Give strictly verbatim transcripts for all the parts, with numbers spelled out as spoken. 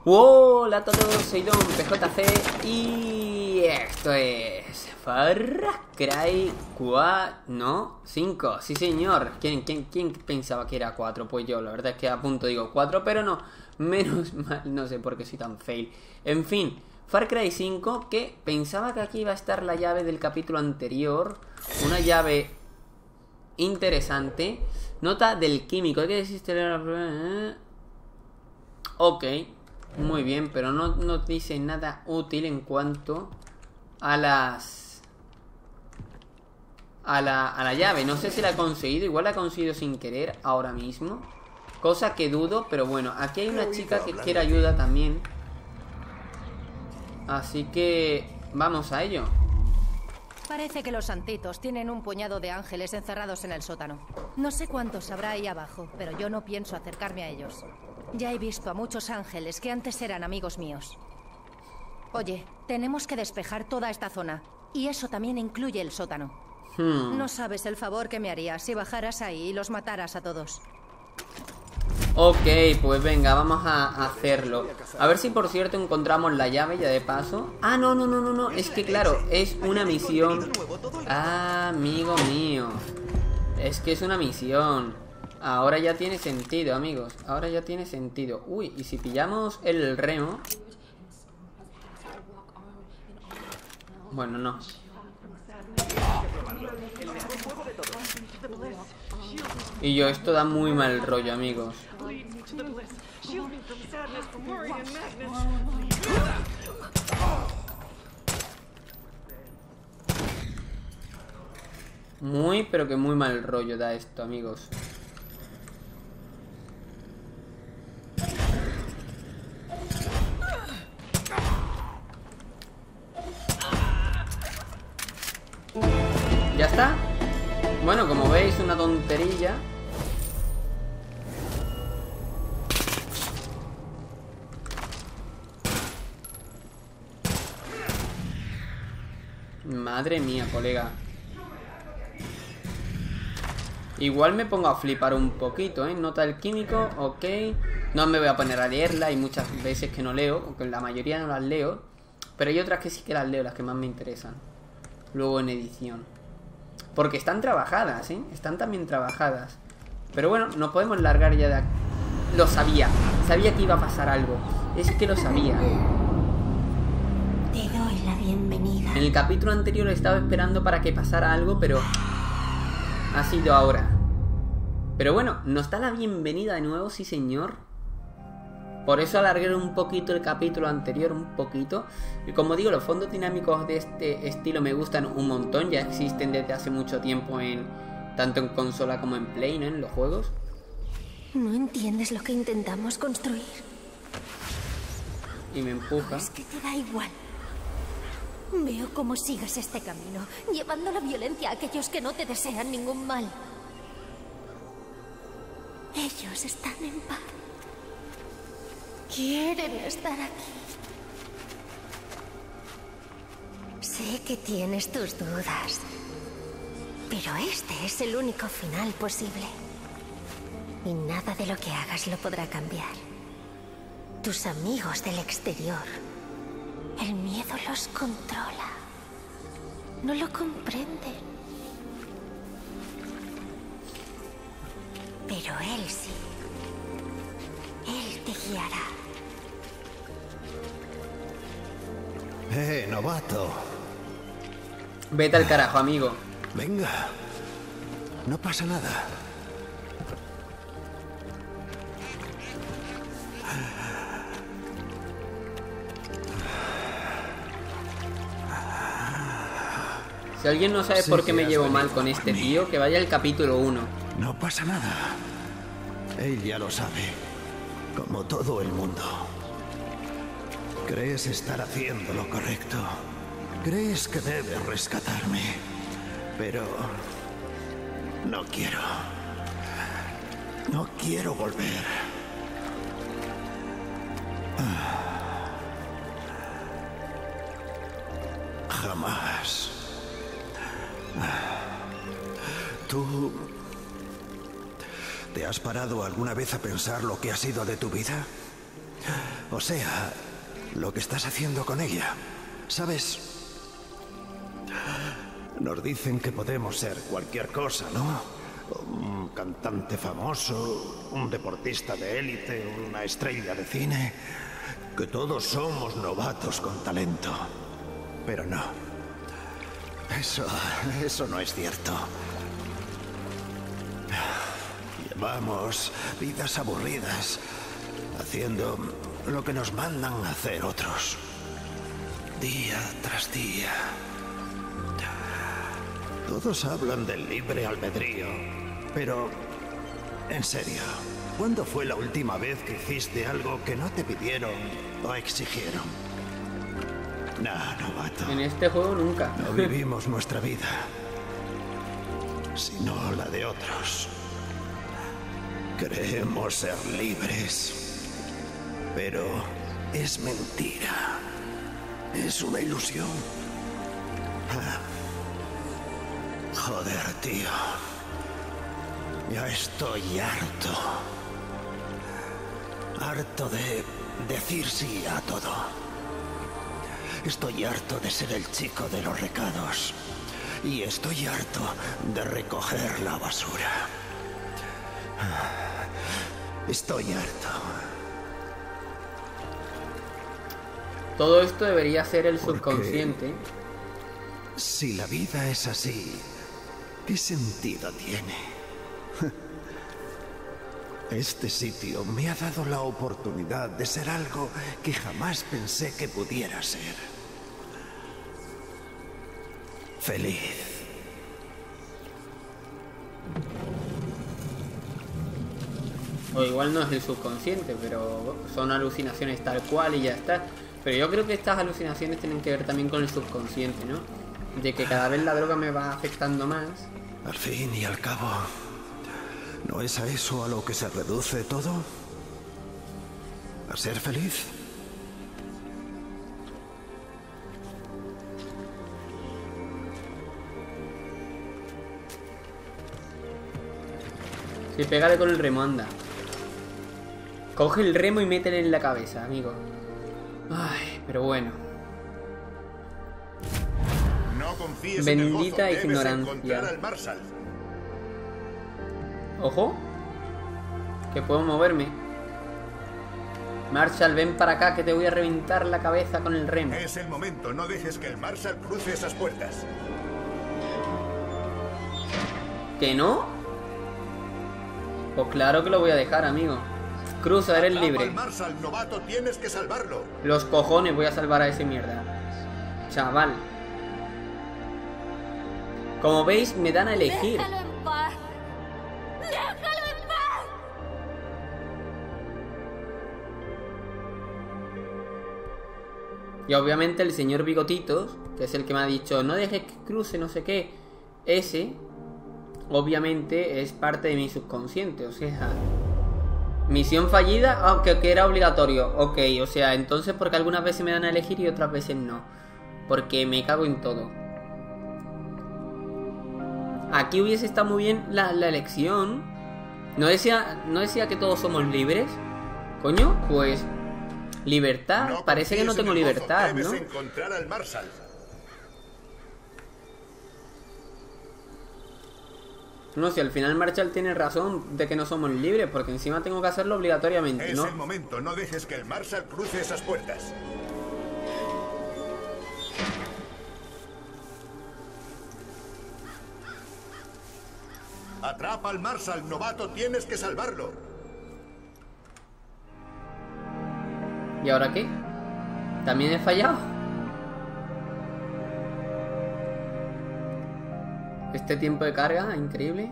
Hola a todos, soy Don P J C y esto es Far Cry cuatro, no, cinco, sí señor. ¿Quién, quién, quién pensaba que era cuatro? Pues yo, la verdad es que a punto digo cuatro, pero no, menos mal, no sé por qué soy tan fail. En fin, Far Cry cinco, que pensaba que aquí iba a estar la llave del capítulo anterior, una llave interesante. Nota del químico, hay que decir... Ok, muy bien, pero no nos dice nada útil en cuanto a las... A la, a la llave. No sé si la ha conseguido, igual la ha conseguido sin querer ahora mismo. Cosa que dudo, pero bueno, aquí hay una chica que quiere ayuda también. Así que vamos a ello. Parece que los santitos tienen un puñado de ángeles encerrados en el sótano. No sé cuántos habrá ahí abajo, pero yo no pienso acercarme a ellos. Ya he visto a muchos ángeles que antes eran amigos míos. Oye, tenemos que despejar toda esta zona. Y eso también incluye el sótano. Hmm. No sabes el favor que me harías si bajaras ahí y los mataras a todos. Ok, pues venga, vamos a hacerlo. A ver si por cierto encontramos la llave ya de paso. Ah, no, no, no, no, no. Es que claro, es una misión. Ah, amigo mío. Es que es una misión. Ahora ya tiene sentido, amigos. Ahora ya tiene sentido. Uy, y si pillamos el remo. Bueno, no. Y yo, esto da muy mal rollo, amigos. Muy, pero que muy mal rollo da esto, amigos. ¿Ya está? Bueno, como veis, una tonterilla. Madre mía, colega. Igual me pongo a flipar un poquito, ¿eh? Nota del químico, ok. No me voy a poner a leerla, hay muchas veces que no leo, aunque la mayoría no las leo. Pero hay otras que sí que las leo, las que más me interesan. Luego en edición. Porque están trabajadas, ¿eh? Están también trabajadas. Pero bueno, no podemos largar ya de aquí. Lo sabía, sabía que iba a pasar algo. Es que lo sabía. Te doy la bienvenida. En el capítulo anterior estaba esperando para que pasara algo, pero ha sido ahora. Pero bueno, nos da la bienvenida de nuevo, sí señor. Por eso alargué un poquito el capítulo anterior, un poquito. Y como digo, los fondos dinámicos de este estilo me gustan un montón. Ya existen desde hace mucho tiempo en tanto en consola como en Play, ¿no? En los juegos. ¿No entiendes lo que intentamos construir? Y me empuja. Es que te da igual. Veo cómo sigas este camino, llevando la violencia a aquellos que no te desean ningún mal. Ellos están en paz. Quieren estar aquí. Sé que tienes tus dudas, pero este es el único final posible. Y nada de lo que hagas lo podrá cambiar. Tus amigos del exterior, el miedo los controla. No lo comprenden. Pero él sí. Él te guiará. Eh, novato. Vete al carajo, amigo. Venga. No pasa nada. Si alguien no sabe Sí, por qué me has llevo venido mal con por este mí. tío, que vaya al capítulo uno. No pasa nada. Él ya lo sabe. Como todo el mundo. Crees estar haciendo lo correcto. Crees que debes rescatarme. Pero... no quiero. No quiero volver. Jamás. Tú... ¿te has parado alguna vez a pensar lo que ha sido de tu vida? O sea, lo que estás haciendo con ella. ¿Sabes? Nos dicen que podemos ser cualquier cosa, ¿no? Un cantante famoso, un deportista de élite, una estrella de cine. Que todos somos novatos con talento. Pero no. Eso, eso no es cierto. Llevamos vidas aburridas, haciendo lo que nos mandan a hacer otros. Día tras día. Todos hablan del libre albedrío, pero, en serio, ¿cuándo fue la última vez que hiciste algo que no te pidieron o exigieron? No, novato. En este juego nunca. No vivimos nuestra vida, sino la de otros. Creemos ser libres, pero es mentira. Es una ilusión. Ah. Joder, tío. Ya estoy harto. Harto de decir sí a todo. Estoy harto de ser el chico de los recados. Y estoy harto de recoger la basura. Estoy harto. Todo esto debería ser el Porque subconsciente. Si la vida es así, ¿qué sentido tiene? Este sitio me ha dado la oportunidad de ser algo que jamás pensé que pudiera ser. Feliz. O igual no es el subconsciente, pero son alucinaciones tal cual y ya está. Pero yo creo que estas alucinaciones tienen que ver también con el subconsciente, ¿no? De que cada vez la droga me va afectando más. Al fin y al cabo, ¿no es a eso a lo que se reduce todo? ¿A ser feliz? Sí, pégale con el remo, anda. Coge el remo y métele en la cabeza, amigo. Ay, pero bueno. No confíes Bendita en el gozo, ignorancia. debes encontrar al Marshall. Ojo. Que puedo moverme. Marshall, ven para acá que te voy a reventar la cabeza con el remo. Es el momento, no dejes que el Marshall cruce esas puertas. ¿Que no? Pues claro que lo voy a dejar, amigo. Cruza, eres Atrapa libre. al Marshall, novato, tienes que salvarlo. Los cojones voy a salvar a ese mierda. Chaval. Como veis, me dan a elegir. Déjalo en paz. Déjalo en paz. Y obviamente el señor Bigotitos, que es el que me ha dicho no dejes que cruce no sé qué, ese obviamente es parte de mi subconsciente. O sea, misión fallida, aunque que era obligatorio. Ok, o sea, entonces porque algunas veces me dan a elegir y otras veces no, porque me cago en todo. Aquí hubiese estado muy bien la, la elección. No decía, no decía que todos somos libres. Coño, pues libertad. No Parece que no confíes en tengo el gozo, libertad, debes ¿no? encontrar al Marshall. No, si al final Marshall tiene razón de que no somos libres, porque encima tengo que hacerlo obligatoriamente, Es ¿no? el momento, no dejes que el Marshall cruce esas puertas. Atrapa al Marshall, novato, tienes que salvarlo. ¿Y ahora qué? ¿También he fallado? Este tiempo de carga, increíble.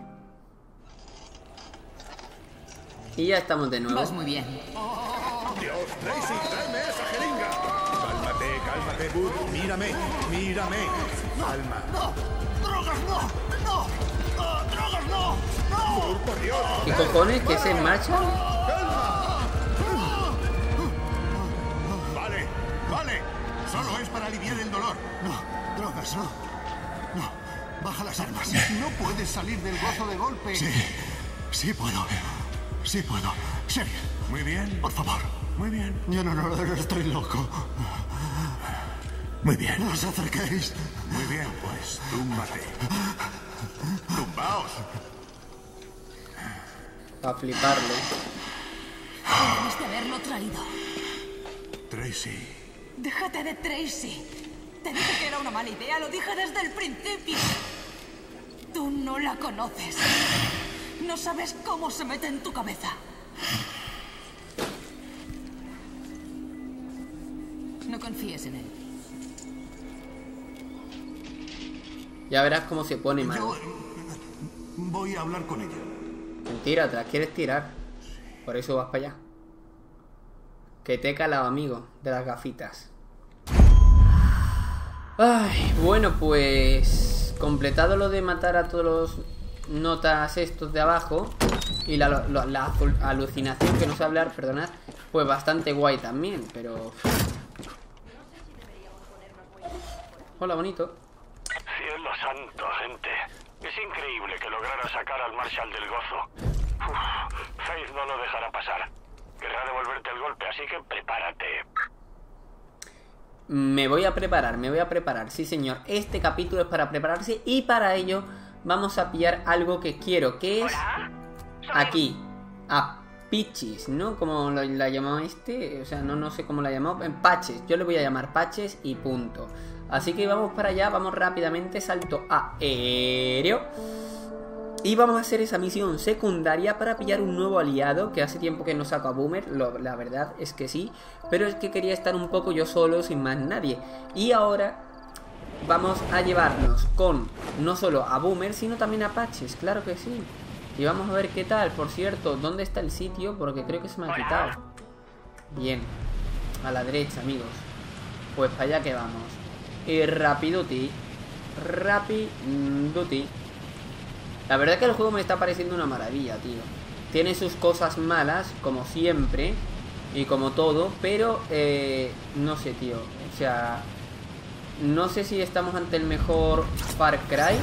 Y ya estamos de nuevo. Vas muy bien. Dios, Tracy, tráeme esa jeringa. Cálmate, cálmate, Bud. Mírame, mírame. Calma. ¡No! ¡Drogas no! ¡No! ¡No! ¡Drogas no! ¡No! Bud, por Dios. ¿Qué cojones? ¿Qué es el Marshall? Vale, vale. Solo es para aliviar el dolor. No, drogas no. No, baja las armas. No puedes salir del gozo de golpe. Sí, sí puedo. Sí puedo. Serio. Muy bien. Por favor. Muy bien. Yo no, no, estoy loco. Muy bien. No os acerquéis. Muy bien, pues túmbate. ¡Tumbaos! A fliparlo. Debes de haberlo traído. Tracy. Déjate de Tracy. Te dije que era una mala idea, lo dije desde el principio. Tú no la conoces. No sabes cómo se mete en tu cabeza. No confíes en él. Ya verás cómo se pone, man. Yo voy a hablar con ella. Mentira, te la quieres tirar. Por eso vas para allá. Que te he calado, amigo, de las gafitas. Ay, bueno, pues completado lo de matar a todos los notas estos de abajo y la, la, la alucinación, que no sé hablar, perdonad, pues bastante guay también, pero... Hola, bonito. Cielo santo, gente. Es increíble que lograra sacar al Marshal del Gozo. Uf, Faith no lo dejará pasar. Querrá devolverte el golpe, así que prepárate. Me voy a preparar, me voy a preparar, sí señor. Este capítulo es para prepararse y para ello vamos a pillar algo que quiero, que es aquí, a Peaches, ¿no? Como lo, la llamó este, o sea, no, no sé cómo la llamó, en Patches, yo le voy a llamar Patches y punto. Así que vamos para allá, vamos rápidamente, salto aéreo. Y vamos a hacer esa misión secundaria para pillar un nuevo aliado, que hace tiempo que no saco a Boomer, lo, la verdad es que sí. Pero es que quería estar un poco yo solo, sin más nadie. Y ahora vamos a llevarnos con no solo a Boomer, sino también a Patches, claro que sí. Y vamos a ver qué tal. Por cierto, ¿dónde está el sitio? Porque creo que se me ha quitado. Bien, a la derecha, amigos. Pues para allá que vamos. Y rapiduti, rapiduti. La verdad que el juego me está pareciendo una maravilla, tío. Tiene sus cosas malas, como siempre, y como todo, pero eh, no sé, tío. O sea, no sé si estamos ante el mejor Far Cry.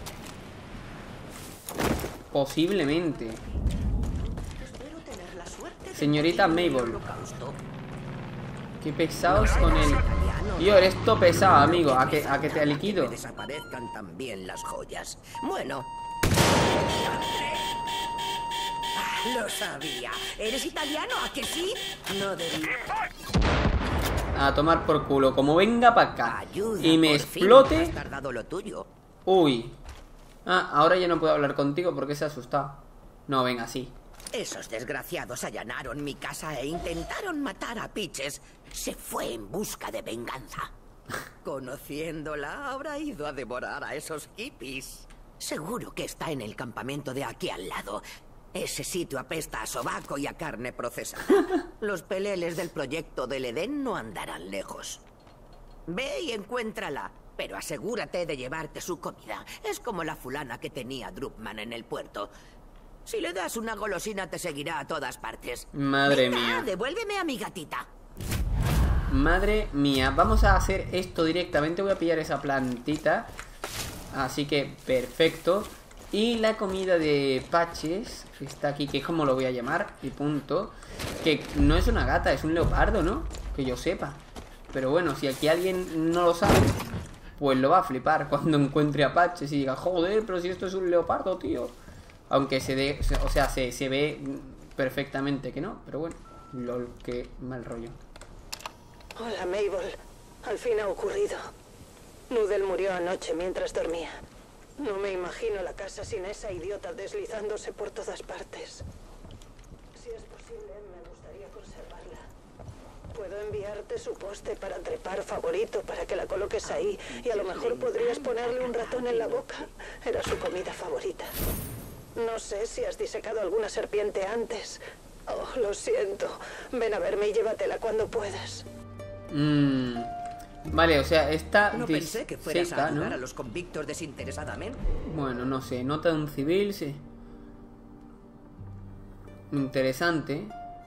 Posiblemente. Señorita Mabel. Qué pesados con el... Tío, eres todo pesado, amigo. ¿A que, a que te liquido? Desaparezcan también las joyas. Bueno... Ah, lo sabía. ¿Eres italiano? ¿A que sí? No debí. A tomar por culo. Como venga para acá Ayuda, y me por explote... fin, has tardado lo tuyo. Uy. Ah, ahora ya no puedo hablar contigo porque se ha asustado. No, venga, sí. Esos desgraciados allanaron mi casa e intentaron matar a Peaches. Se fue en busca de venganza. Conociéndola, habrá ido a devorar a esos hippies. Seguro que está en el campamento de aquí al lado. Ese sitio apesta a sobaco y a carne procesada. Los peleles del proyecto del Edén no andarán lejos. Ve y encuéntrala, pero asegúrate de llevarte su comida. Es como la fulana que tenía Drupman en el puerto. Si le das una golosina te seguirá a todas partes. Madre Venga, mía. devuélveme a mi gatita. Madre mía. Vamos a hacer esto directamente. Voy a pillar esa plantita. Así que perfecto. Y la comida de Patches, que está aquí, que es como lo voy a llamar, y punto. Que no es una gata, es un leopardo, ¿no? Que yo sepa. Pero bueno, si aquí alguien no lo sabe, pues lo va a flipar cuando encuentre a Patches y diga, joder, pero si esto es un leopardo, tío. Aunque se dé, o sea, se, se ve perfectamente que no. Pero bueno, lol, qué mal rollo. Hola, Mabel. Al fin ha ocurrido. Noodle murió anoche mientras dormía. No me imagino la casa sin esa idiota deslizándose por todas partes. Si es posible, me gustaría conservarla. Puedo enviarte su poste para trepar favorito para que la coloques ahí y a lo mejor podrías ponerle un ratón en la boca. Era su comida favorita. No sé si has disecado alguna serpiente antes. Oh, lo siento. Ven a verme y llévatela cuando puedas. Mmm... Vale, o sea, esta No pensé que fueras seca, a ayudar ¿no? a los convictos desinteresadamente. Bueno, no sé, nota de un civil, sí. Interesante.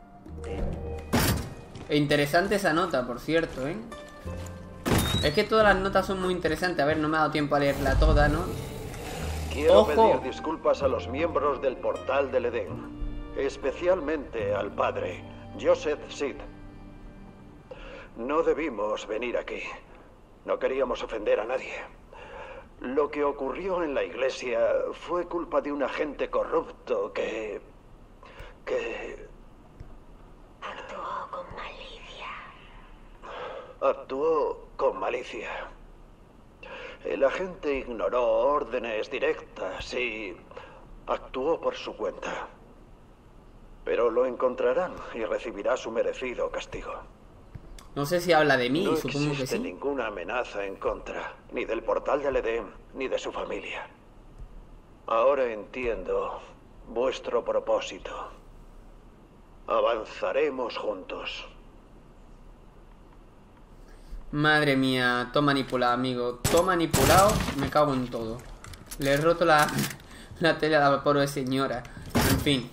E interesante esa nota, por cierto, ¿eh? Es que todas las notas son muy interesantes. A ver, no me ha dado tiempo a leerla toda, ¿no? Quiero ¡Ojo! pedir disculpas a los miembros del Portal del Edén, especialmente al padre, Joseph Seed. No debimos venir aquí. No queríamos ofender a nadie. Lo que ocurrió en la iglesia fue culpa de un agente corrupto que... que... Actuó con malicia. Actuó con malicia. El agente ignoró órdenes directas y actuó por su cuenta. Pero lo encontrarán y recibirá su merecido castigo. No sé si habla de mí, no supongo que existe sí. ninguna amenaza en contra, ni del portal del Edén, ni de su familia. Ahora entiendo vuestro propósito. Avanzaremos juntos. Madre mía, todo manipulado, amigo. Todo manipulado, me cago en todo. Le he roto la, la tele a la pobre señora. En fin.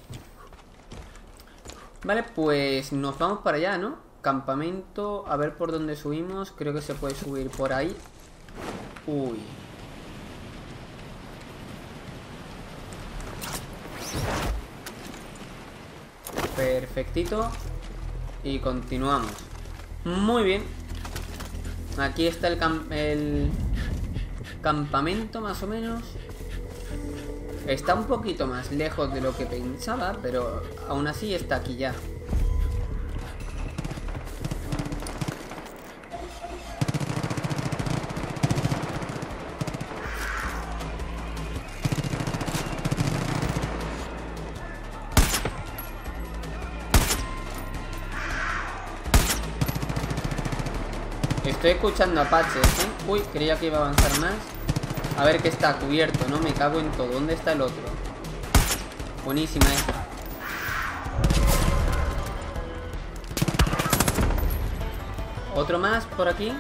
Vale, pues nos vamos para allá, ¿no? Campamento, a ver por dónde subimos. Creo que se puede subir por ahí. Uy. Perfectito. Y continuamos. Muy bien. Aquí está el, cam el campamento más o menos. Está un poquito más lejos de lo que pensaba, pero aún así está aquí ya. Estoy escuchando apaches, ¿eh? Uy, creía que iba a avanzar más. A ver que está cubierto, ¿no? Me cago en todo. ¿Dónde está el otro? Buenísima esta. Otro más por aquí.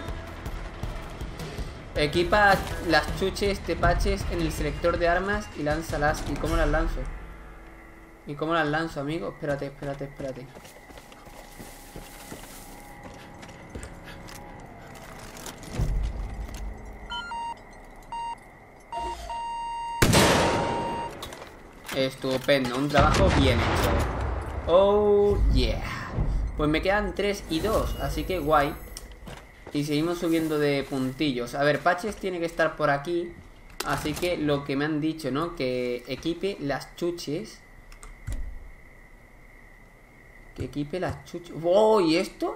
Equipa las chuches de patches en el selector de armas y lánzalas. ¿Y cómo las lanzo? ¿Y cómo las lanzo, amigo? Espérate, espérate, espérate. Estupendo, un trabajo bien hecho. Oh yeah. Pues me quedan tres y dos, así que guay. Y seguimos subiendo de puntillos. A ver, Patches tiene que estar por aquí. Así que lo que me han dicho, ¿no? Que equipe las chuches. Que equipe las chuches. ¡Oh! ¿Y esto?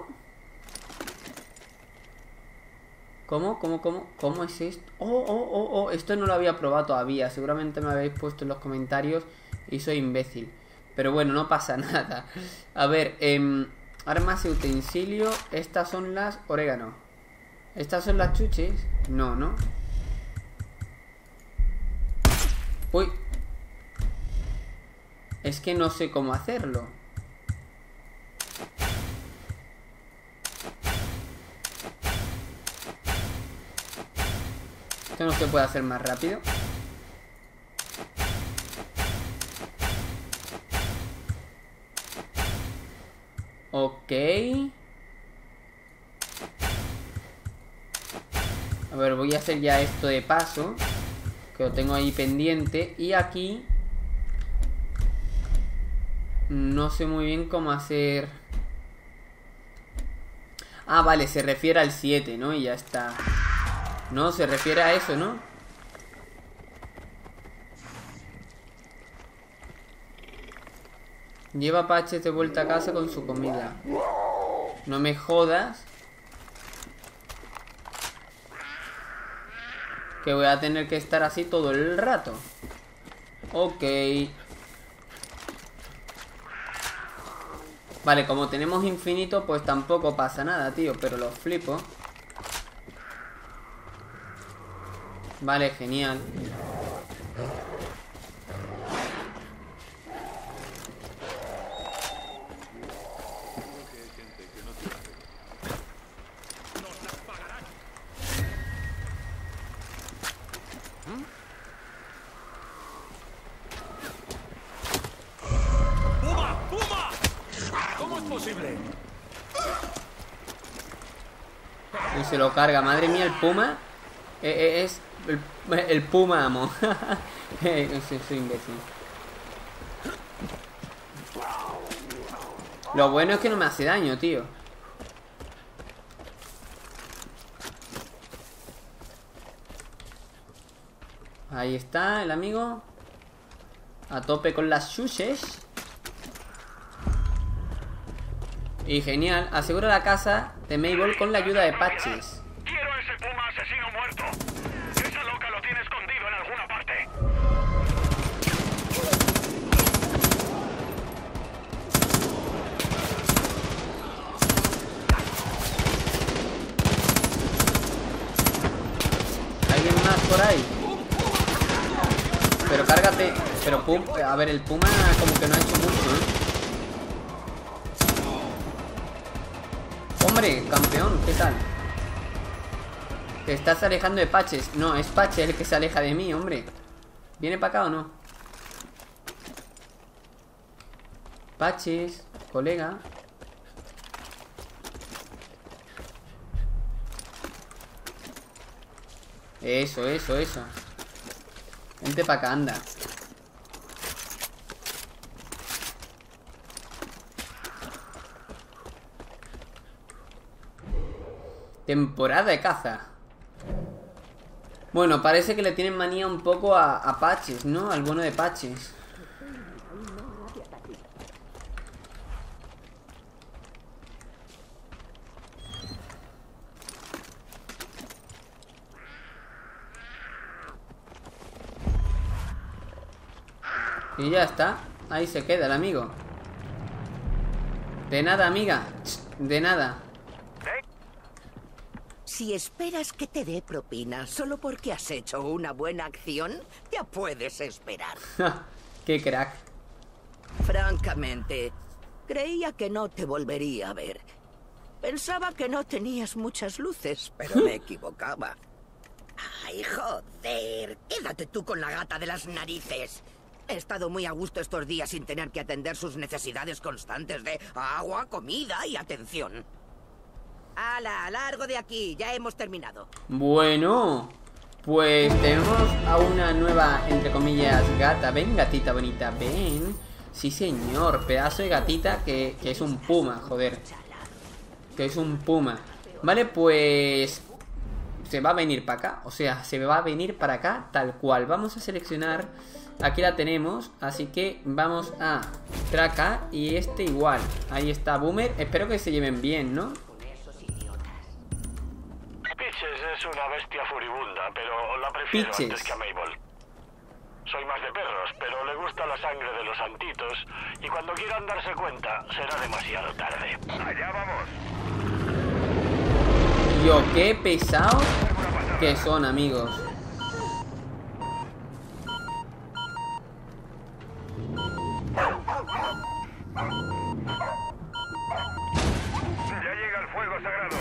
¿Cómo? ¿Cómo? ¿Cómo? ¿Cómo es esto? Oh, oh, oh, oh. Esto no lo había probado todavía. Seguramente me habéis puesto en los comentarios y soy imbécil. Pero bueno, no pasa nada. A ver, eh, armas y utensilio. Estas son las orégano. ¿Estas son las chuches? No, ¿no? Uy. Es que no sé cómo hacerlo. ¿Esto no se puede hacer más rápido? Ok. A ver, voy a hacer ya esto de paso, que lo tengo ahí pendiente. Y aquí no sé muy bien cómo hacer. Ah, vale, se refiere al siete, ¿no? Y ya está. No, se refiere a eso, ¿no? Lleva a Patches de vuelta a casa con su comida. No me jodas. Que voy a tener que estar así todo el rato. Ok. Vale, como tenemos infinito, pues tampoco pasa nada, tío. Pero lo flipo. Vale, genial. ¡Puma! ¡Puma! ¿Cómo es posible? Y se lo carga. Madre mía, el puma eh, eh, es el, el puma amo. eh, soy, soy imbécil. Lo bueno es que no me hace daño, tío. Ahí está el amigo. A tope con las shushes. Y genial, asegura la casa de Mabel con la ayuda de Patches. Quiero ese puma asesino muerto. Esa loca lo tiene escondido en alguna parte. ¿Alguien más por ahí? Pero cárgate. Pero pum, a ver, el puma como que no ha hecho mucho, ¿eh? Hombre, campeón, ¿qué tal? Te estás alejando de Patches. No, es Patches el que se aleja de mí, hombre. ¿Viene para acá o no? Patches, colega. Eso, eso, eso. Vente para acá, anda. Temporada de caza. Bueno, parece que le tienen manía un poco a, a Patches, ¿no? Al bueno de Patches. Y ya está. Ahí se queda el amigo. De nada, amiga. De nada. Si esperas que te dé propina solo porque has hecho una buena acción, ya puedes esperar. Qué crack. Francamente, creía que no te volvería a ver. Pensaba que no tenías muchas luces, pero me equivocaba. Ay, joder, quédate tú con la gata de las narices. He estado muy a gusto estos días sin tener que atender sus necesidades constantes de agua, comida y atención. ¡Hala! ¡Largo de aquí! Ya hemos terminado. Bueno, pues tenemos a una nueva, entre comillas, gata. Ven, gatita bonita, ven. Sí, señor, pedazo de gatita que, que es un puma, joder. Que es un puma. Vale, pues se va a venir para acá. O sea, se va a venir para acá tal cual. Vamos a seleccionar. Aquí la tenemos, así que vamos a Traca y este igual. Ahí está Boomer, espero que se lleven bien, ¿no? Pitches es una bestia furibunda, pero la prefiero Pitches. antes que a Mabel. Soy más de perros, pero le gusta la sangre de los santitos y cuando quieran darse cuenta será demasiado tarde. Allá vamos. Yo, qué pesados que son, amigos. Ya llega el fuego sagrado.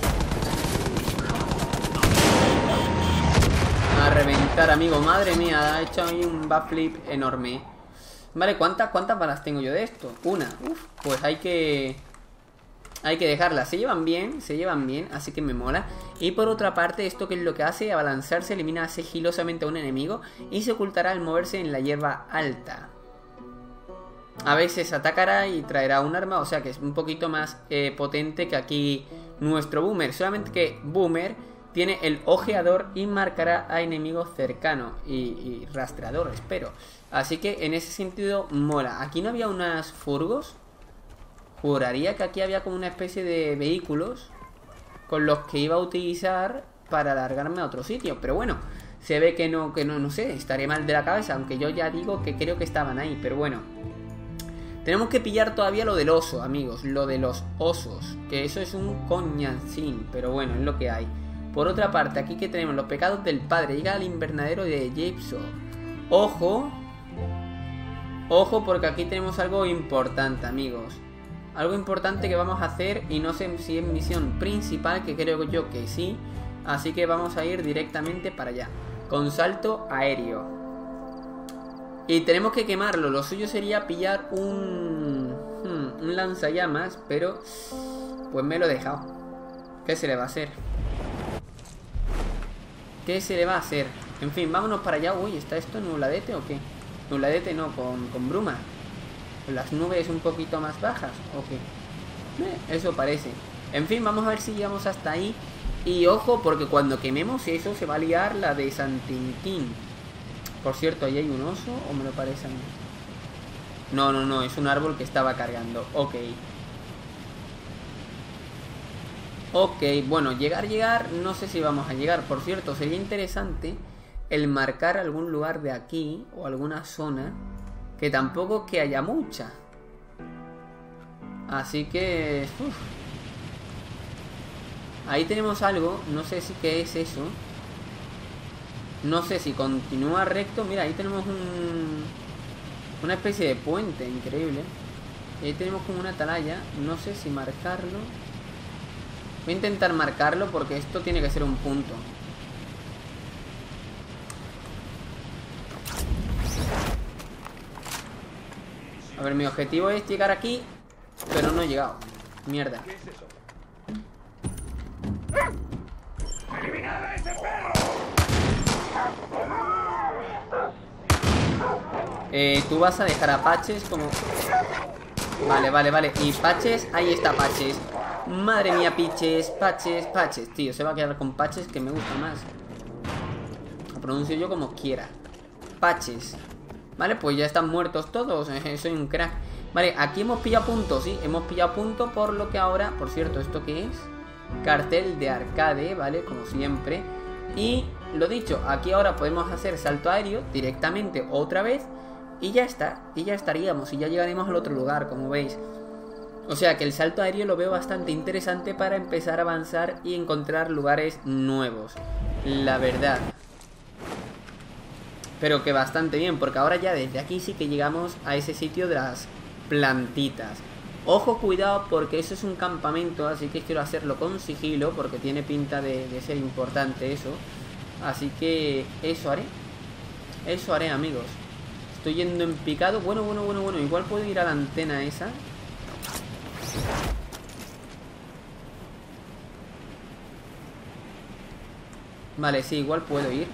A reventar, amigo. Madre mía, ha hecho ahí un backflip enorme. Vale, ¿cuántas, cuántas balas tengo yo de esto? Una. Uf, pues hay que... Hay que dejarlas. Se llevan bien, se llevan bien, así que me mola. Y por otra parte, esto que es lo que hace, abalanzarse, elimina sigilosamente a un enemigo y se ocultará al moverse en la hierba alta. A veces atacará y traerá un arma, o sea que es un poquito más eh, potente que aquí nuestro Boomer. Solamente que Boomer tiene el ojeador y marcará a enemigos cercanos y, y rastreador, espero. Así que en ese sentido mola. Aquí no había unas furgos. Juraría que aquí había como una especie de vehículos con los que iba a utilizar para alargarme a otro sitio. Pero bueno, se ve que no, que no, no sé, estaré mal de la cabeza, aunque yo ya digo que creo que estaban ahí, pero bueno. Tenemos que pillar todavía lo del oso, amigos, lo de los osos, que eso es un coñacín, pero bueno, es lo que hay. Por otra parte, aquí que tenemos los pecados del padre, llega al invernadero de Jigsaw. Ojo, ojo porque aquí tenemos algo importante, amigos. Algo importante que vamos a hacer y no sé si es misión principal, que creo yo que sí. Así que vamos a ir directamente para allá, con salto aéreo. Y tenemos que quemarlo. Lo suyo sería pillar un, hmm, un lanzallamas, pero pues me lo he dejado. ¿Qué se le va a hacer? ¿Qué se le va a hacer? En fin, vámonos para allá. Uy, ¿está esto nubladete o qué? Nubladete no, con, con bruma. Las nubes un poquito más bajas, ¿o qué? Eh, eso parece. En fin, vamos a ver si llegamos hasta ahí. Y ojo, porque cuando quememos eso se va a liar la de Santintín. Por cierto, ¿ahí hay un oso o me lo parece a mí? No, no, no, es un árbol que estaba cargando. Ok. Ok, bueno, llegar, llegar, no sé si vamos a llegar. Por cierto, sería interesante el marcar algún lugar de aquí o alguna zona, que tampoco que haya mucha. Así que... uf. Ahí tenemos algo, no sé si qué es eso. No sé si continúa recto. Mira, ahí tenemos un... una especie de puente, increíble. Y ahí tenemos como una atalaya. No sé si marcarlo. Voy a intentar marcarlo porque esto tiene que ser un punto. A ver, mi objetivo es llegar aquí, pero no he llegado. Mierda. Eh, tú vas a dejar a Patches como... Vale, vale, vale. Y Patches, ahí está Patches. Madre mía, Pitches, Patches, Patches. Tío, se va a quedar con Patches, que me gusta más. Lo pronuncio yo como quiera. Patches. Vale, pues ya están muertos todos. Soy un crack. Vale, aquí hemos pillado puntos, sí. Hemos pillado puntos, por lo que ahora... Por cierto, ¿esto qué es? Cartel de arcade, ¿vale? Como siempre. Y lo dicho, aquí ahora podemos hacer salto aéreo directamente otra vez. Y ya está, y ya estaríamos. Y ya llegaremos al otro lugar, como veis. O sea que el salto aéreo lo veo bastante interesante para empezar a avanzar y encontrar lugares nuevos. La verdad. Pero que bastante bien, porque ahora ya desde aquí sí que llegamos a ese sitio de las plantitas. Ojo, cuidado, porque eso es un campamento, así que quiero hacerlo con sigilo, porque tiene pinta de, de ser importante eso. Así que eso haré. Eso haré, amigos. Estoy yendo en picado. Bueno, bueno, bueno, bueno. Igual puedo ir a la antena esa. Vale, sí, igual puedo ir.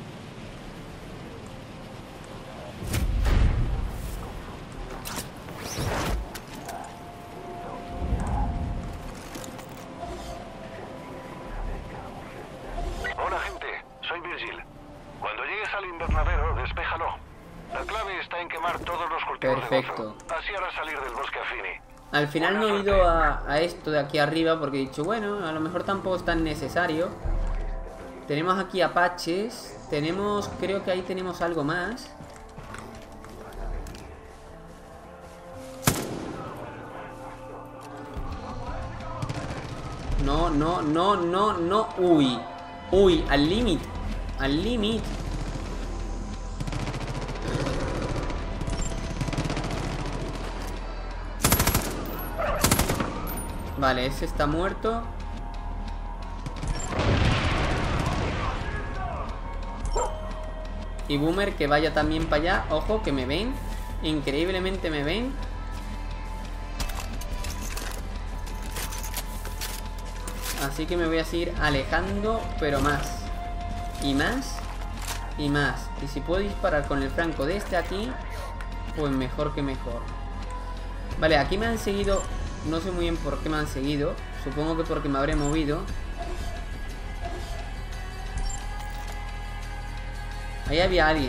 Hola, gente. Soy Virgil. Cuando llegues al invernadero, despéjalo. La clave está en quemar todos los cultivos Perfecto. de gozo. Así harás salir del bosque a Fini. Al final no he ido a, a esto de aquí arriba porque he dicho, bueno, a lo mejor tampoco es tan necesario. Tenemos aquí Apaches. Tenemos, creo que ahí tenemos algo más. No, no, no, no, no. Uy, uy, al límite. Al límite. Vale, ese está muerto. Y Boomer que vaya también para allá. Ojo, que me ven. Increíblemente me ven. Así que me voy a seguir alejando, pero más. Y más. Y más. Y si puedo disparar con el franco de este aquí, pues mejor que mejor. Vale, aquí me han seguido. No sé muy bien por qué me han seguido. Supongo que porque me habré movido. Ahí había alguien.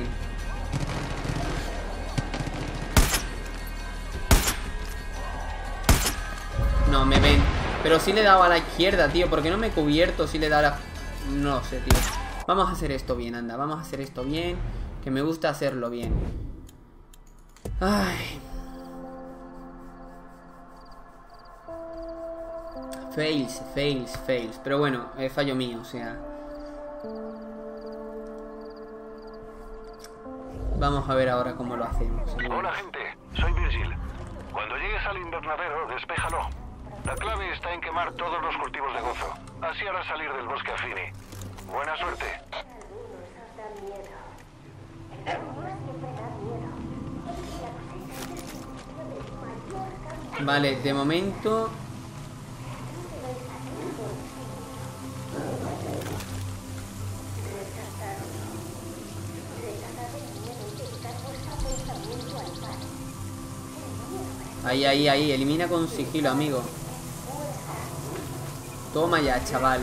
No, me ven. Pero sí le he dado a la izquierda, tío. ¿Por qué no me he cubierto si le he dado a la... No sé, tío. Vamos a hacer esto bien, anda. Vamos a hacer esto bien. Que me gusta hacerlo bien. Ay... Fails, fails, fails. Pero bueno, es fallo mío, o sea. Vamos a ver ahora cómo lo hacemos. Hola, gente. Soy Virgil. Cuando llegues al invernadero, despéjalo. La clave está en quemar todos los cultivos de gozo. Así harás salir del bosque a Fini. Buena suerte. Vale, de momento... Ahí, ahí, ahí. Elimina con sigilo, amigo. Toma ya, chaval.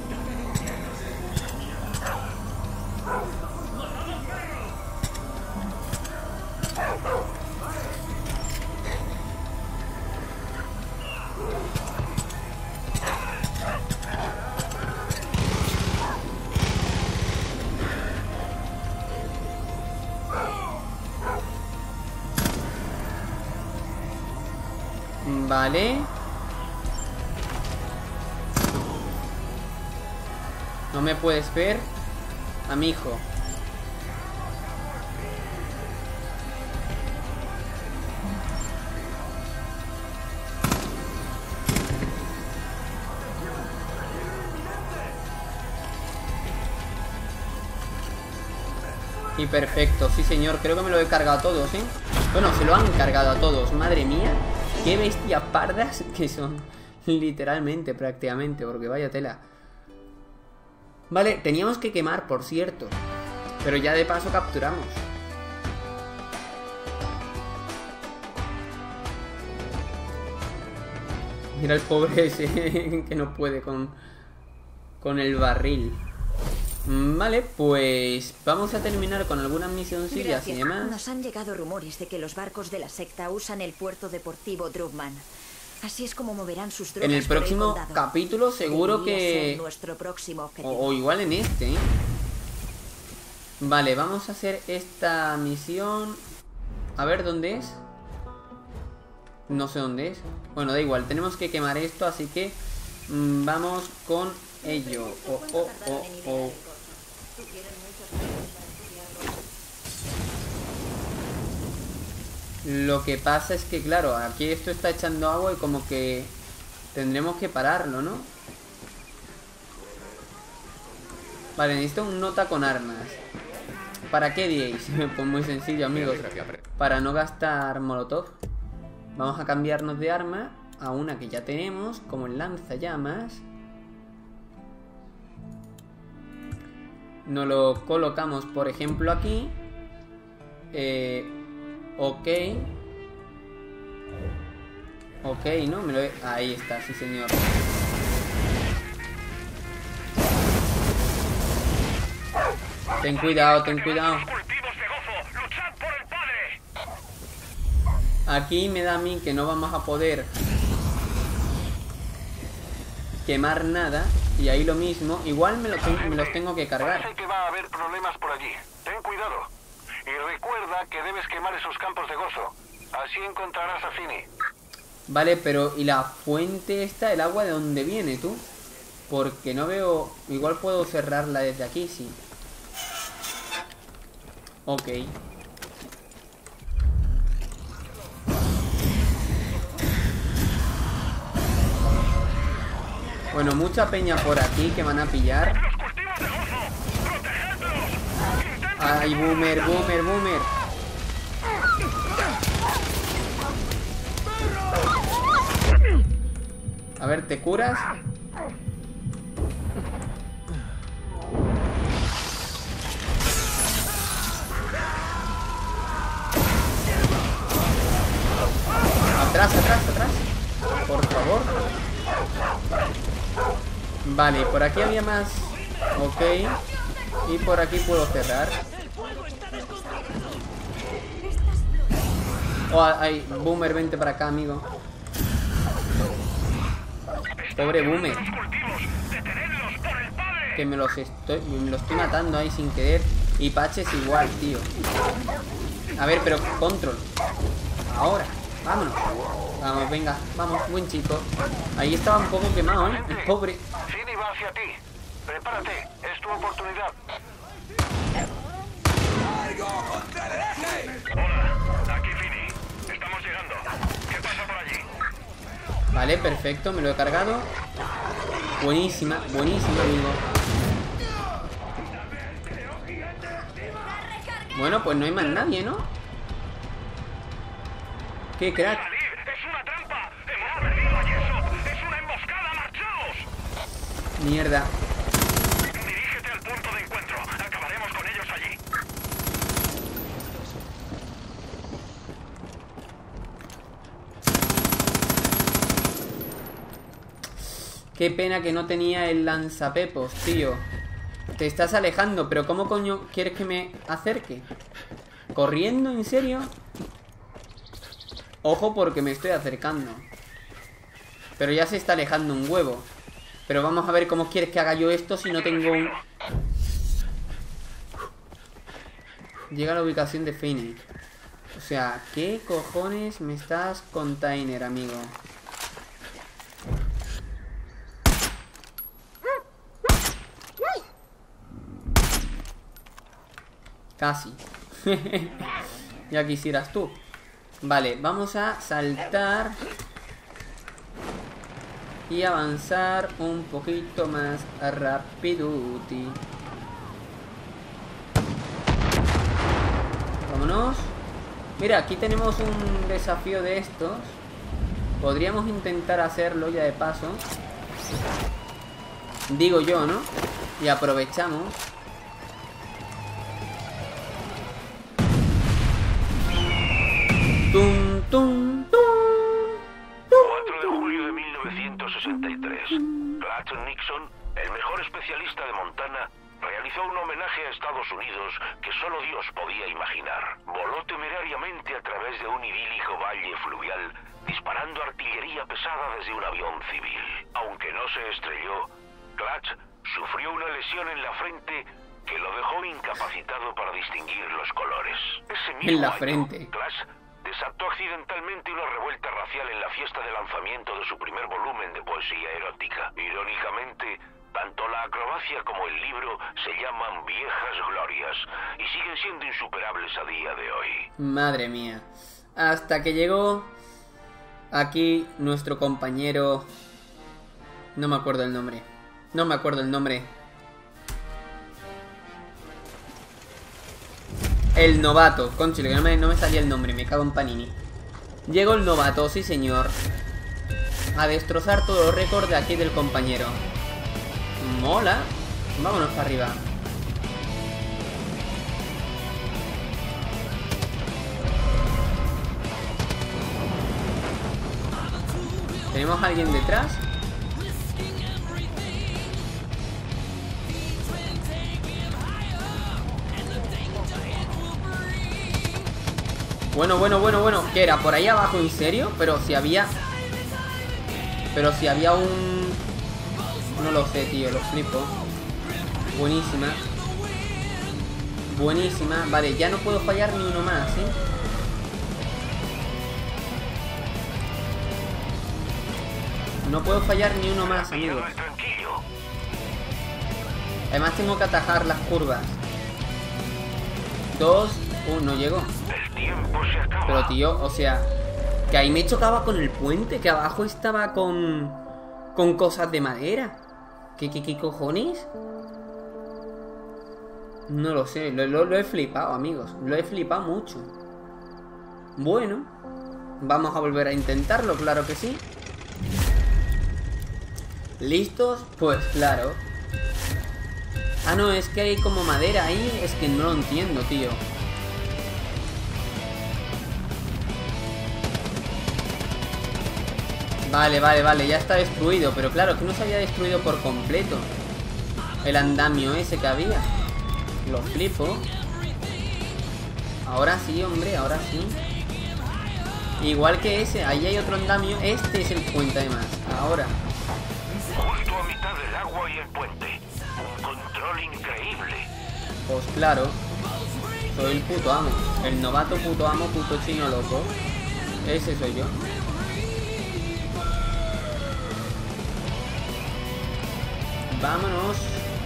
Vale. No me puedes ver a mi hijo. Y perfecto, sí señor, creo que me lo he cargado a todos, ¿eh? Bueno, se lo han cargado a todos, madre mía. Qué bestias pardas que son. Literalmente, prácticamente, porque vaya tela. Vale, teníamos que quemar, por cierto. Pero ya de paso capturamos. Mira el pobre ese que no puede con, con el barril. Vale, pues vamos a terminar con algunas misioncillas y demás. Nos han llegado rumores de que los barcos de la secta usan el puerto deportivo Drugman. Así es como moverán sus drogas. En el próximo por el capítulo seguro que... nuestro próximo objetivo. O, o igual en este, ¿eh? Vale, vamos a hacer esta misión. A ver, ¿dónde es? No sé dónde es. Bueno, da igual, tenemos que quemar esto, así que mmm, vamos con ello. Oh, oh, oh, oh. Lo que pasa es que, claro, aquí esto está echando agua y como que tendremos que pararlo, ¿no? Vale, necesito un nota con armas. ¿Para qué diréis? Pues muy sencillo, amigos. Para no gastar molotov. Vamos a cambiarnos de arma a una que ya tenemos, como el lanzallamas. Nos lo colocamos, por ejemplo, aquí. Eh, ok. Ok, ¿no? Me lo he... Ahí está, sí señor. Ten cuidado, ten cuidado. Aquí me da a mí que no vamos a poder quemar nada. Y ahí lo mismo. Igual me, lo te me los tengo que cargar. Parece que va a haber problemas por allí. Ten cuidado. Y recuerda que debes quemar esos campos de gozo. Así encontrarás a Fini. Vale, pero ¿y la fuente esta? ¿El agua de dónde viene, tú? Porque no veo... Igual puedo cerrarla desde aquí, sí. Ok. Bueno, mucha peña por aquí que van a pillar. Ay, boomer, boomer, boomer. A ver, ¿te curas? Atrás, atrás, atrás. Por favor. Vale, por aquí había más. Ok. Y por aquí puedo cerrar. Oh, ay, boomer, vente para acá, amigo. Pobre boomer. Que me los estoy, me los estoy matando ahí sin querer. Y Patches igual, tío. A ver, pero control. Ahora, vámonos. Vamos, venga, vamos, buen chico. Ahí estaba un poco quemado, ¿eh? El pobre. Fini va hacia ti. Prepárate, es tu oportunidad. Hola, aquí Fini. Estamos llegando. ¿Qué pasa por allí? Vale, perfecto, me lo he cargado. Buenísima, buenísima, amigo. Bueno, pues no hay más nadie, ¿no? ¡Qué crack! ¡Es una trampa! ¡Hemos perdido a Jessup! ¡Es una emboscada! ¡Marchaos! Mierda. Dirígete al punto de encuentro. Acabaremos con ellos allí. Qué pena que no tenía el lanzapepos, tío. Te estás alejando, pero ¿cómo coño quieres que me acerque? ¿Corriendo? ¿En serio? Ojo porque me estoy acercando. Pero ya se está alejando un huevo. Pero vamos a ver cómo quieres que haga yo esto si no tengo un... Llega a la ubicación de Fine. O sea, ¿qué cojones me estás container, amigo? Casi. Ya quisieras tú. Vale, vamos a saltar y avanzar un poquito más rapiduti. Vámonos. Mira, aquí tenemos un desafío de estos. Podríamos intentar hacerlo ya de paso. Digo yo, ¿no? Y aprovechamos. Tum, tum, tum. cuatro de julio de mil novecientos sesenta y tres. Clutch Nixon, el mejor especialista de Montana, realizó un homenaje a Estados Unidos que solo Dios podía imaginar. Voló temerariamente a través de un idílico valle fluvial, disparando artillería pesada desde un avión civil. Aunque no se estrelló, Clutch sufrió una lesión en la frente que lo dejó incapacitado para distinguir los colores. Ese mismo En la año, frente. Clutch desató accidentalmente una revuelta racial en la fiesta de lanzamiento de su primer volumen de poesía erótica. Irónicamente, tanto la acrobacia como el libro se llaman Viejas Glorias y siguen siendo insuperables a día de hoy. Madre mía. Hasta que llegó aquí nuestro compañero... No me acuerdo el nombre. No me acuerdo el nombre. El novato. Conchile, que no me, no me salía el nombre. Me cago en Panini. Llegó el novato, sí señor. A destrozar todos los récords de aquí del compañero. Mola. Vámonos para arriba. ¿Tenemos a alguien detrás? Bueno, bueno, bueno, bueno. ¿Qué era? ¿Por ahí abajo? ¿En serio? Pero si había... Pero si había un... No lo sé, tío. Lo flipo. Buenísima. Buenísima. Vale, ya no puedo fallar ni uno más, ¿eh? No puedo fallar ni uno más, amigos. Además tengo que atajar las curvas. Dos... Uh, no llegó. Pero tío, o sea, que ahí me chocaba con el puente, que abajo estaba con con cosas de madera. ¿Qué, qué, qué cojones? No lo sé, lo, lo, lo he flipado, amigos. Lo he flipado mucho. Bueno, vamos a volver a intentarlo, claro que sí. ¿Listos? Pues claro. Ah, no, es que hay como madera ahí. Es que no lo entiendo, tío. Vale, vale, vale, ya está destruido. Pero claro, que no se había destruido por completo el andamio ese que había. Lo flipo. Ahora sí, hombre, ahora sí. Igual que ese, ahí hay otro andamio. Este es el puente además. Ahora justo a mitad del agua y el puente. Un control increíble. pues claro, soy el puto amo. El novato puto amo, puto chino loco. Ese soy yo. Vámonos.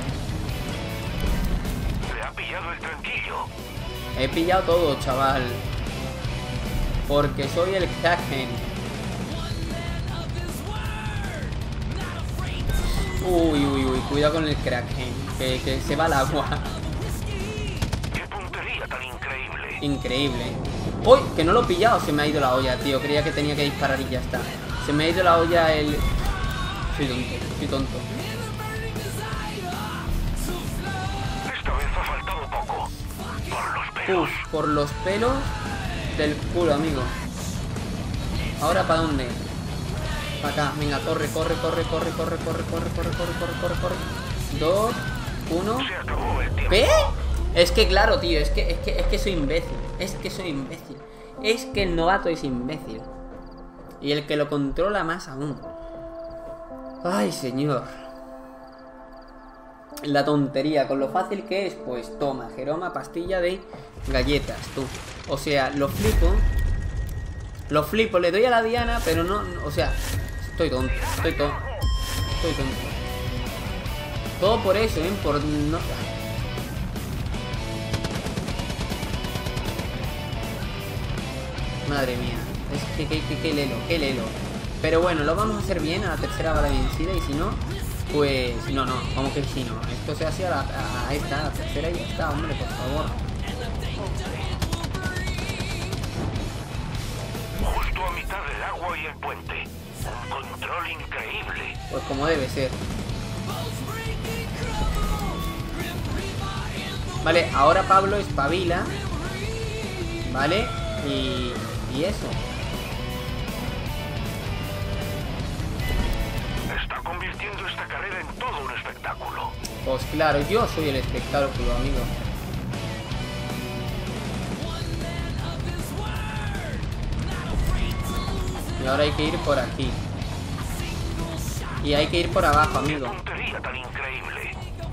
Le ha pillado el tranquillo. He pillado todo, chaval. Porque soy el Kraken. Uy, uy, uy, cuidado con el Kraken. Que, que se va al agua. Qué puntería tan increíble. Increíble. Uy, que no lo he pillado. Se me ha ido la olla, tío. Creía que tenía que disparar y ya está. Se me ha ido la olla el... Soy tonto, soy tonto. Uf, por los pelos del culo, amigo. ¿Ahora para dónde? Para acá, venga, corre, corre, corre, corre, corre, corre, corre, corre, corre, corre, corre, corre. Dos, uno. ¿Qué? Es que claro, tío, es que, es que, es que soy imbécil. Es que soy imbécil. Es que el novato es imbécil. Y el que lo controla más aún. Ay, señor. La tontería, con lo fácil que es, pues toma, Jeroma, pastilla de galletas, tú. O sea, lo flipo. Lo flipo, le doy a la diana, pero no, no o sea, estoy tonto, estoy tonto. Estoy tonto. Todo por eso, ¿eh? Por no... Madre mía. Es que, que, que, que lelo, que lelo. Pero bueno, lo vamos a hacer bien a la tercera bala vencida. Y si no, pues... No, no, como que si no. Esto se hace a, la, a esta, a la tercera y ya está, hombre, por favor. Justo a mitad del agua y el puente. Un control increíble. Pues como debe ser. Vale, ahora Pablo espabila. Vale, y, y eso. Está convirtiendo esta carrera en todo un espectáculo. Pues claro, yo soy el espectáculo, amigo. Y ahora hay que ir por aquí. Y hay que ir por abajo, amigo. ¡Qué tontería tan increíble!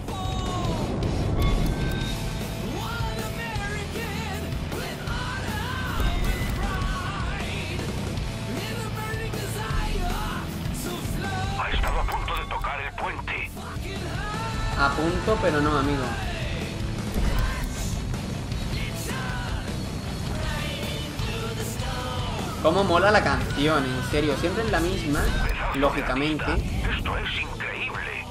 Ha estado a punto de tocar el puente. A punto, pero no, amigo. Cómo mola la canción, en serio. Siempre es la misma, lógicamente. Esto es increíble.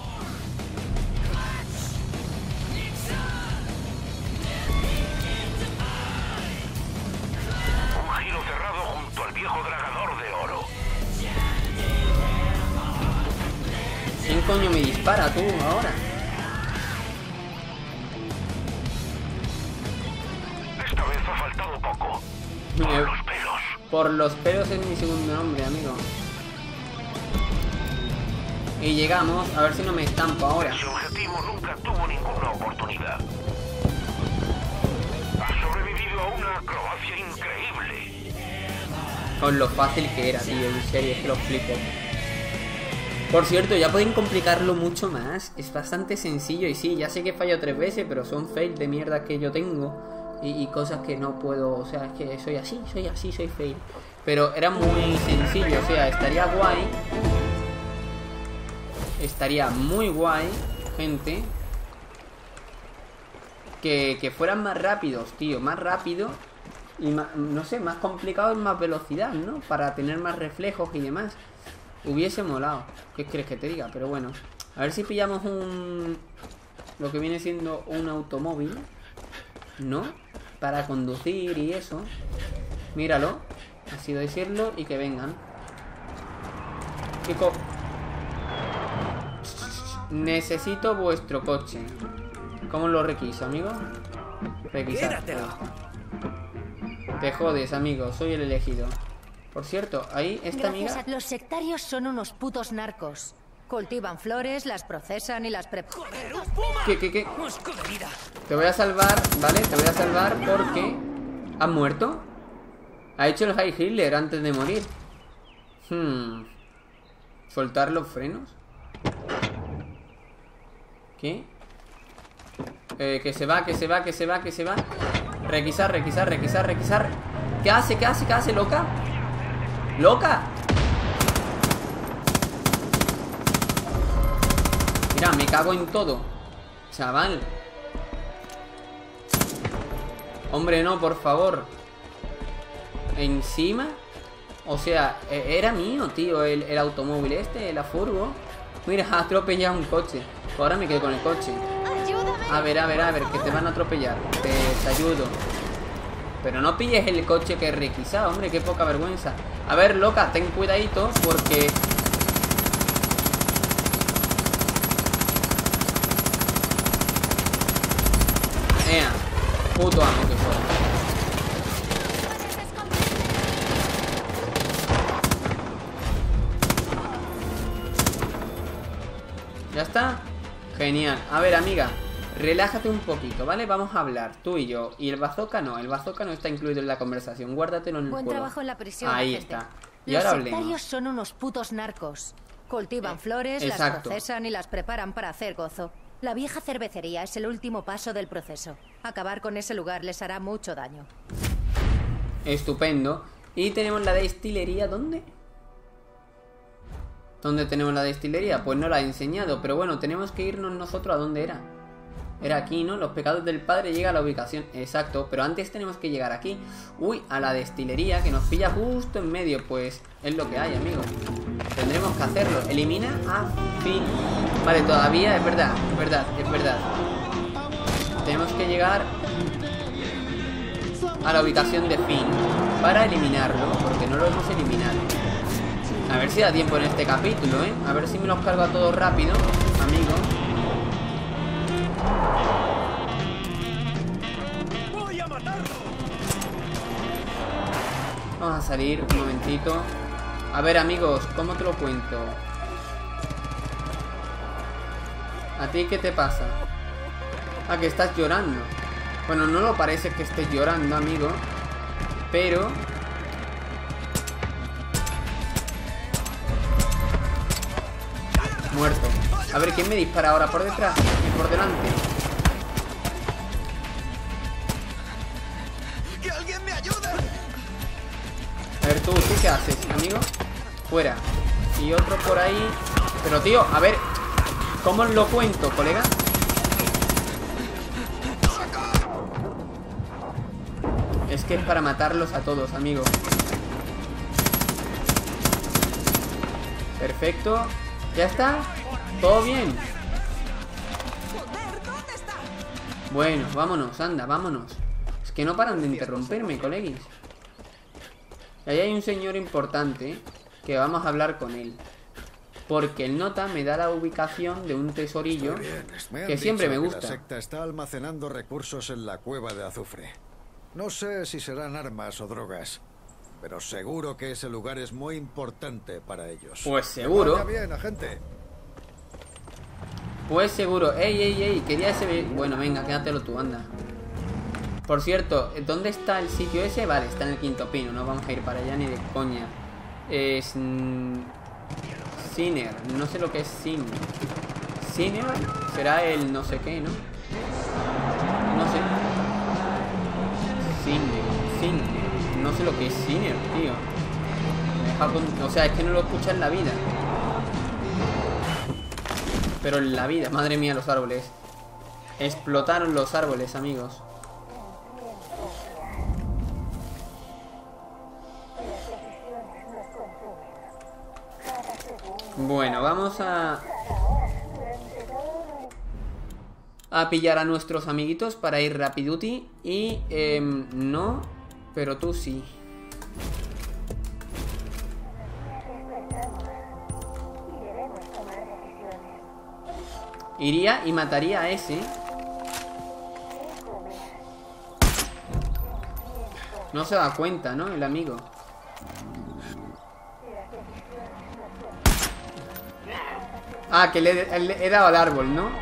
Un giro cerrado junto al viejo dragador de oro. ¿Quién coño me dispara, tú, ahora? Esta vez ha faltado poco. Por Eh, los pelos. Por los pelos es mi segundo nombre, amigo. Y llegamos, a ver si no me estampo ahora. Ese objetivo nunca tuvo ninguna oportunidad. Ha sobrevivido a una acrobacia increíble. Con lo fácil que era, tío, en serio, es que lo flipo. Por cierto, ya pueden complicarlo mucho más. Es bastante sencillo y sí, ya sé que he fallado tres veces, pero son fails de mierda que yo tengo. Y, y cosas que no puedo, o sea, es que soy así, soy así, soy fail. Pero era muy sencillo, o sea, estaría guay. Estaría muy guay, gente, que, que fueran más rápidos, tío, más rápido. Y más, no sé, más complicado y más velocidad, ¿no? Para tener más reflejos y demás. Hubiese molado. ¿Qué crees que te diga? Pero bueno, a ver si pillamos un... Lo que viene siendo un automóvil, ¿no? Para conducir y eso. Míralo, así decirlo, y que vengan. Chico, necesito vuestro coche. ¿Cómo lo requiso, amigo? Requisar. Te jodes, amigo, soy el elegido. Por cierto, ahí esta Gracias amiga... a... Los sectarios son unos putos narcos. Cultivan flores, las procesan y las preparan. ¿Qué, qué, qué? Te voy a salvar, ¿vale? Te voy a salvar porque... ¿Ha muerto? Ha hecho el High Hitler antes de morir. Hmm. ¿Soltar los frenos? ¿Qué? Eh, que se va, que se va, que se va, que se va. Requisar, requisar, requisar, requisar. ¿Qué hace? ¿Qué hace? ¿Qué hace? ¿Loca? ¡Loca! Mira, me cago en todo. Chaval. Hombre, no, por favor. ¿Encima? O sea, era mío, tío, el, el automóvil este, la furgo. Mira, ha atropellado un coche. Ahora me quedo con el coche. A ver, a ver, a ver, que te van a atropellar. Te, te ayudo. Pero no pilles el coche que he requisado, hombre, qué poca vergüenza. A ver, loca, ten cuidadito porque... Ea, puto amo que soy. Genial. A ver, amiga, relájate un poquito, ¿vale? Vamos a hablar, tú y yo. Y el bazooka no, el bazooka no está incluido en la conversación. Guárdatelo en el Buen juego. trabajo en la prisión. Ahí agente. está. Y Los ahora sectarios hablemos. son unos putos narcos. Cultivan Eh, flores, exacto. las procesan y las preparan para hacer gozo. La vieja cervecería es el último paso del proceso. Acabar con ese lugar les hará mucho daño. Estupendo. Y tenemos la destilería, ¿dónde? ¿Dónde tenemos la destilería? Pues no la he enseñado, pero bueno, tenemos que irnos nosotros a dónde era. Era aquí, ¿no? Los pecados del padre llega a la ubicación. Exacto, pero antes tenemos que llegar aquí. Uy, a la destilería que nos pilla justo en medio. Pues es lo que hay, amigos. Tendremos que hacerlo. Elimina a Finn. Vale, todavía es verdad, es verdad, es verdad. Tenemos que llegar a la ubicación de Finn para eliminarlo, porque no lo hemos eliminado. A ver si da tiempo en este capítulo, ¿eh? A ver si me los cargo a todos rápido, amigos. ¡Voy a matarlo! Vamos a salir un momentito. A ver, amigos, ¿cómo te lo cuento? ¿A ti qué te pasa? Ah, que estás llorando. Bueno, no lo parece que estés llorando, amigo. Pero... muerto. A ver, ¿quién me dispara ahora? ¿Por detrás? ¿Y por delante? ¡Que alguien me ayude! A ver, tú, ¿tú qué haces, amigo? Fuera. Y otro por ahí. Pero, tío, a ver, ¿cómo os lo cuento, colega? Es que es para matarlos a todos, amigo. Perfecto. ¿Ya está? ¿Todo bien? Bueno, vámonos, anda, vámonos. Es que no paran de interromperme, coleguis. Y ahí hay un señor importante que vamos a hablar con él. Porque el nota me da la ubicación de un tesorillo que siempre me gusta. La secta está almacenando recursos en la cueva de azufre. No sé si serán armas o drogas, pero seguro que ese lugar es muy importante para ellos. Pues seguro. Vaya bien, agente. Pues seguro. Ey, ey, ey, quería ese... Bueno, venga, quédatelo tú, anda. Por cierto, ¿dónde está el sitio ese? Vale, está en el Quinto Pino. No vamos a ir para allá ni de coña. Es... Sinner. No sé lo que es Sinner. Sinner será el no sé qué, ¿no? No sé. Sinner. Sinner. No sé lo que es Sinner, tío. Me deja con... O sea, es que no lo escucha en la vida. Pero en la vida, madre mía, los árboles. Explotaron los árboles, amigos. Bueno, vamos a... a pillar a nuestros amiguitos para ir rapiduti. Y... Eh, no, pero tú sí. Iría y mataría a ese. No se da cuenta, ¿no? El amigo. Ah, que le, le he dado al árbol, ¿no?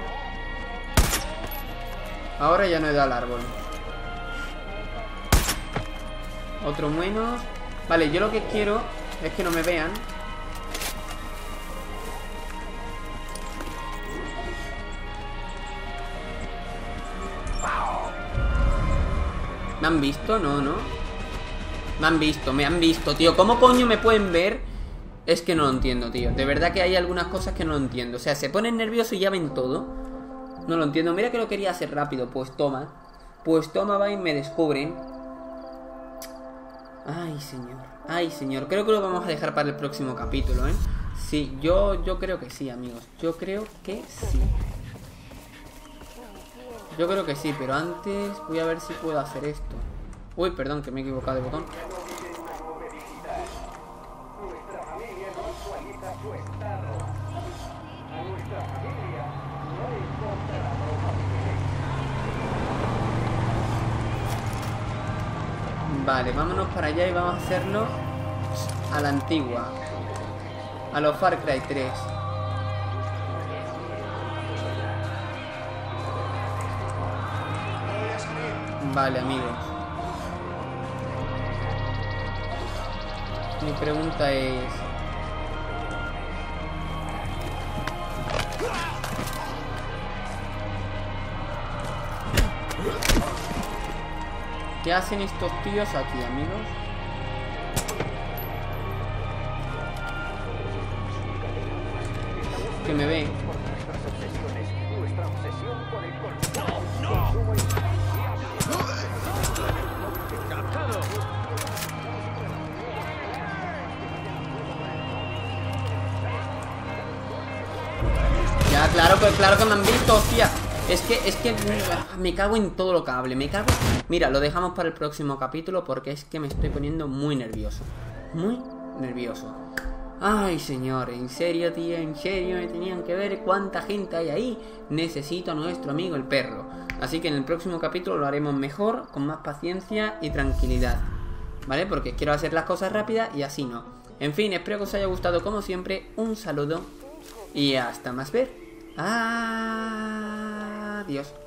Ahora ya no he dado al árbol. Otro menos. Vale, yo lo que quiero es que no me vean. ¿Me han visto? No, no. Me han visto, me han visto, tío. ¿Cómo coño me pueden ver? Es que no lo entiendo, tío. De verdad que hay algunas cosas que no lo entiendo. O sea, se ponen nerviosos y ya ven todo. No lo entiendo. Mira que lo quería hacer rápido. Pues toma. Pues toma, va y me descubren. Ay, señor. Ay, señor. Creo que lo vamos a dejar para el próximo capítulo, ¿eh? Sí, yo, yo creo que sí, amigos. Yo creo que sí. Yo creo que sí, pero antes voy a ver si puedo hacer esto. Uy, perdón, que me he equivocado de botón. Vale, vámonos para allá y vamos a hacerlo a la antigua. A los Far Cry tres. Vale, amigos. Mi pregunta es... ¿qué hacen estos tíos aquí, amigos? Que me ven. Ya, claro que, claro que me han visto, hostia. Es que, es que me cago en todo lo que hable, me cago... Mira, lo dejamos para el próximo capítulo porque es que me estoy poniendo muy nervioso. Muy nervioso. Ay, señor, en serio, tío, en serio, me tenían que ver cuánta gente hay ahí. Necesito a nuestro amigo el perro. Así que en el próximo capítulo lo haremos mejor, con más paciencia y tranquilidad, ¿vale? Porque quiero hacer las cosas rápidas y así no. En fin, espero que os haya gustado como siempre. Un saludo y hasta más ver. Adiós.